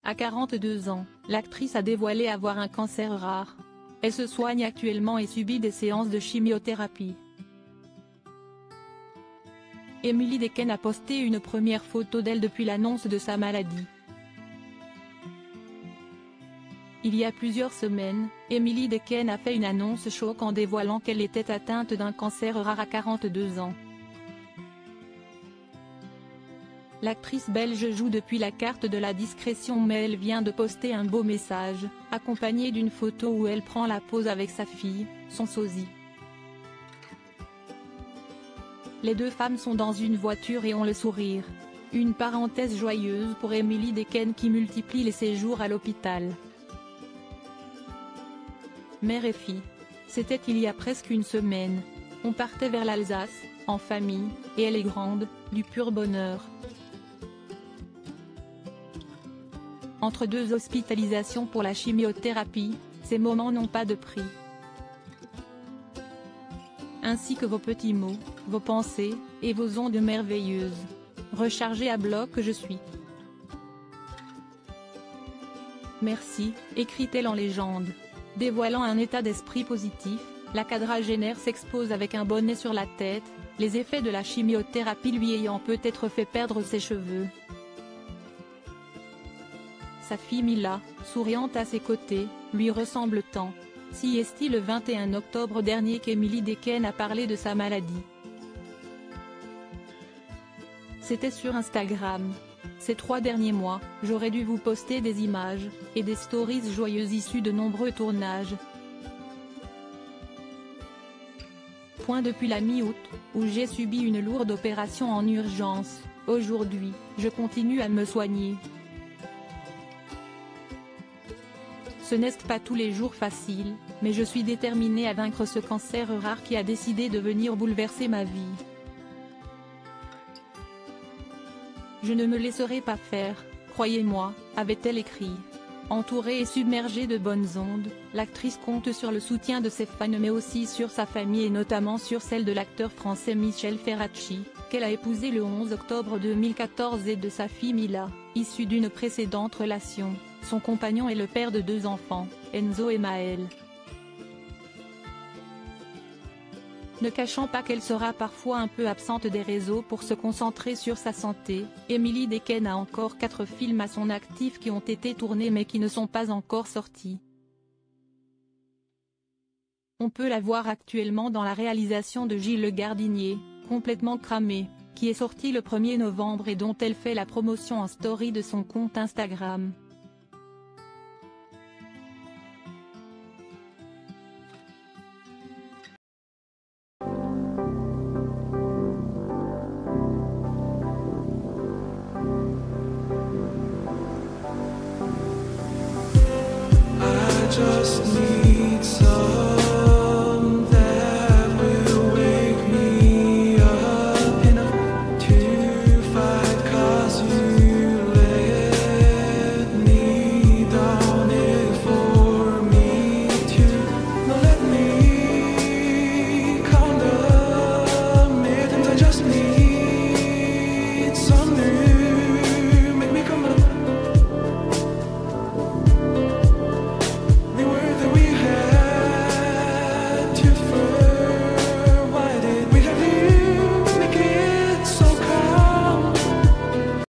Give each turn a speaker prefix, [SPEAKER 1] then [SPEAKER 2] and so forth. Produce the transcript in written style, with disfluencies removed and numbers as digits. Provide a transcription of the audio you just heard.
[SPEAKER 1] À 42 ans, l'actrice a dévoilé avoir un cancer rare. Elle se soigne actuellement et subit des séances de chimiothérapie. Emily Dequesne a posté une première photo d'elle depuis l'annonce de sa maladie. Il y a plusieurs semaines, Emily Dequesne a fait une annonce choc en dévoilant qu'elle était atteinte d'un cancer rare à 42 ans. L'actrice belge joue depuis la carte de la discrétion, mais elle vient de poster un beau message, accompagné d'une photo où elle prend la pose avec sa fille, son sosie. Les deux femmes sont dans une voiture et ont le sourire. Une parenthèse joyeuse pour Emily Dequesne qui multiplie les séjours à l'hôpital. Mère et fille. C'était il y a presque une semaine. On partait vers l'Alsace, en famille, et elle est grande, du pur bonheur. Entre deux hospitalisations pour la chimiothérapie, ces moments n'ont pas de prix. Ainsi que vos petits mots, vos pensées, et vos ondes merveilleuses. Rechargée à bloc que je suis. Merci, écrit-elle en légende. Dévoilant un état d'esprit positif, la quadragénaire s'expose avec un bonnet sur la tête, les effets de la chimiothérapie lui ayant peut-être fait perdre ses cheveux. Sa fille Mila, souriante à ses côtés, lui ressemble tant. Si est-il le 21 octobre dernier qu'Emily Dequesne a parlé de sa maladie. C'était sur Instagram. Ces 3 derniers mois, j'aurais dû vous poster des images, et des stories joyeuses issues de nombreux tournages. Depuis la mi-août, où j'ai subi une lourde opération en urgence, aujourd'hui, je continue à me soigner. Ce n'est pas tous les jours facile, mais je suis déterminée à vaincre ce cancer rare qui a décidé de venir bouleverser ma vie. Je ne me laisserai pas faire, croyez-moi, avait-elle écrit. Entourée et submergée de bonnes ondes, l'actrice compte sur le soutien de ses fans mais aussi sur sa famille et notamment sur celle de l'acteur français Michel Ferracci, qu'elle a épousé le 11 octobre 2014 et de sa fille Mila, issue d'une précédente relation. Son compagnon est le père de 2 enfants, Enzo et Maël. Ne cachant pas qu'elle sera parfois un peu absente des réseaux pour se concentrer sur sa santé, Emily Dequesne a encore 4 films à son actif qui ont été tournés mais qui ne sont pas encore sortis. On peut la voir actuellement dans la réalisation de Gilles Le Gardinier, Complètement cramé, qui est sorti le 1er novembre et dont elle fait la promotion en story de son compte Instagram.